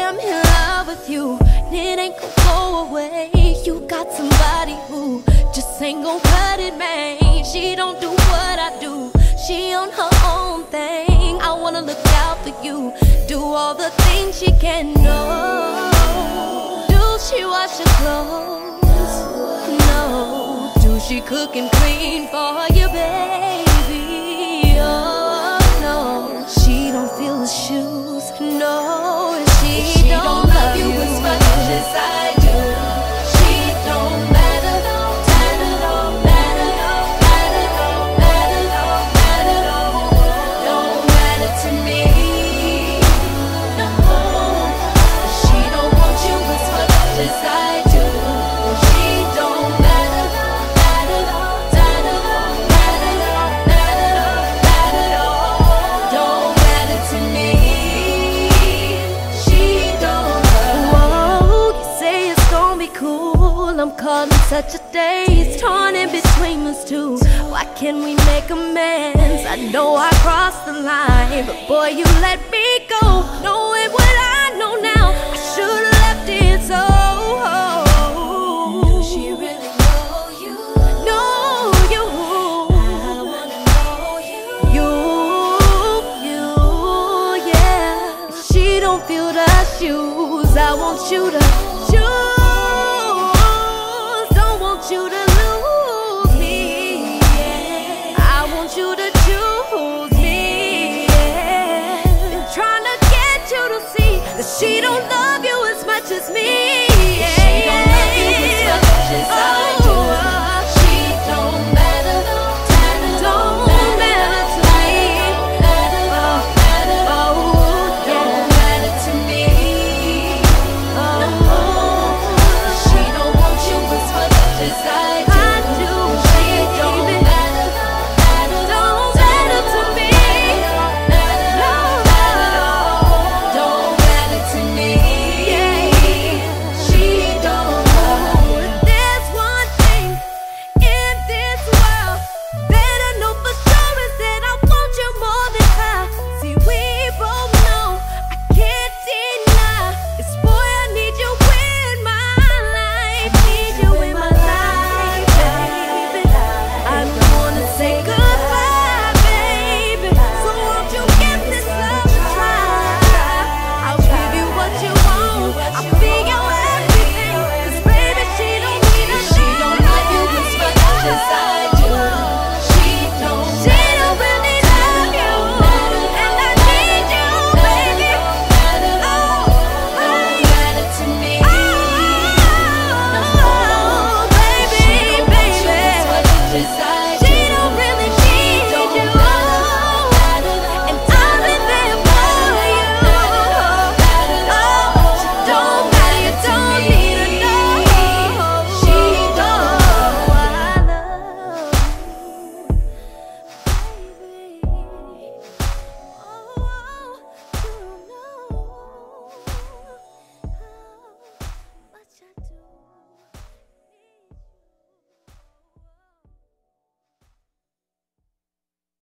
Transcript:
I'm in love with you, and it ain't gon' go away. You got somebody who just ain't gon' cut it, man. She don't do what I do, she on her own thing. I wanna look out for you, do all the things she can know. Do she wash your clothes? No. Do she cook and clean for you, baby? Oh no. She don't feel the shoes, no. And she don't love you as much as I do. She don't matter, matter, matter, matter, matter, matter, don't matter to me. No, she don't want you as much as I do. She don't matter, matter, matter, matter, matter, don't matter to me. She don't love. Whoa, you say it's gonna be cool. I'm calling such a day. It's torn in between us two. Why can't we make amends? I know I crossed the line, but boy, you let me go. Knowing what I know now, I should've left it so. Do she really know you? Know you. I wanna know you. You, yeah. If she don't feel the shoes, I want you to choose. Don't want you to lose me, yeah. I want you to choose me, yeah. Been trying to get you to see that she don't love